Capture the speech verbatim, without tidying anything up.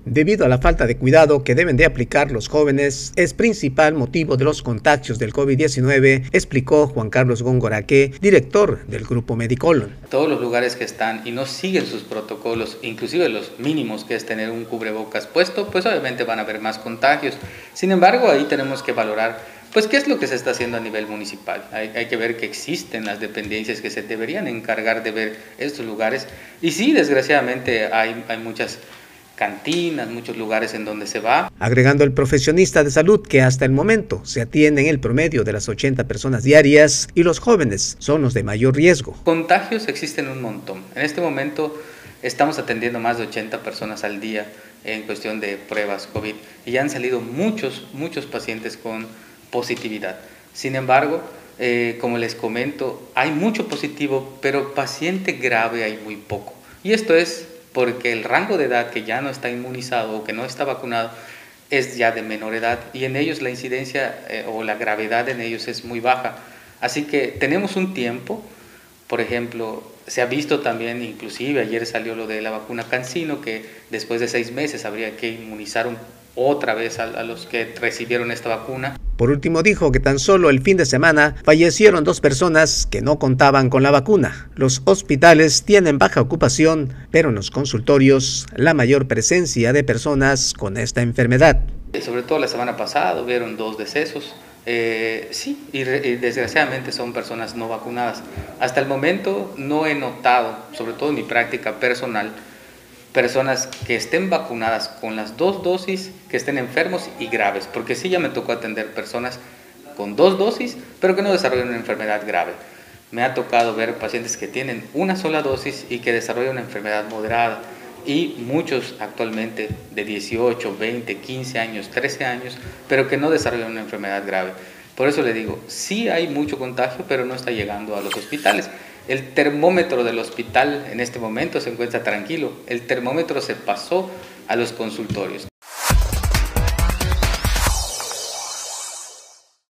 Debido a la falta de cuidado que deben de aplicar los jóvenes, es principal motivo de los contagios del COVID diecinueve, explicó Juan Carlos Góngora-Qué, director del Grupo Medicolon. Todos los lugares que están y no siguen sus protocolos, inclusive los mínimos, que es tener un cubrebocas puesto, pues obviamente van a haber más contagios. Sin embargo, ahí tenemos que valorar pues qué es lo que se está haciendo a nivel municipal. Hay, hay que ver que existen las dependencias que se deberían encargar de ver estos lugares. Y sí, desgraciadamente hay, hay muchas cantinas, muchos lugares en donde se va. Agregando el profesionista de salud que hasta el momento se atienden el promedio de las ochenta personas diarias y los jóvenes son los de mayor riesgo. Contagios existen un montón. En este momento estamos atendiendo más de ochenta personas al día en cuestión de pruebas COVID y ya han salido muchos, muchos pacientes con positividad. Sin embargo, eh, como les comento, hay mucho positivo, pero paciente grave hay muy poco. Y esto es porque el rango de edad que ya no está inmunizado o que no está vacunado es ya de menor edad y en ellos la incidencia eh, o la gravedad en ellos es muy baja. Así que tenemos un tiempo, por ejemplo, se ha visto también, inclusive ayer salió lo de la vacuna CanSino, que después de seis meses habría que inmunizar un, otra vez a, a los que recibieron esta vacuna. Por último, dijo que tan solo el fin de semana fallecieron dos personas que no contaban con la vacuna. Los hospitales tienen baja ocupación, pero en los consultorios la mayor presencia de personas con esta enfermedad. Sobre todo la semana pasada hubieron dos decesos. Eh, sí, y, re, y desgraciadamente son personas no vacunadas. Hasta el momento no he notado, sobre todo en mi práctica personal, personas que estén vacunadas con las dos dosis, que estén enfermos y graves, porque sí ya me tocó atender personas con dos dosis, pero que no desarrollan una enfermedad grave. Me ha tocado ver pacientes que tienen una sola dosis y que desarrollan una enfermedad moderada, y muchos actualmente de dieciocho, veinte, quince años, trece años, pero que no desarrollan una enfermedad grave. Por eso le digo, sí hay mucho contagio, pero no está llegando a los hospitales. El termómetro del hospital en este momento se encuentra tranquilo. El termómetro se pasó a los consultorios.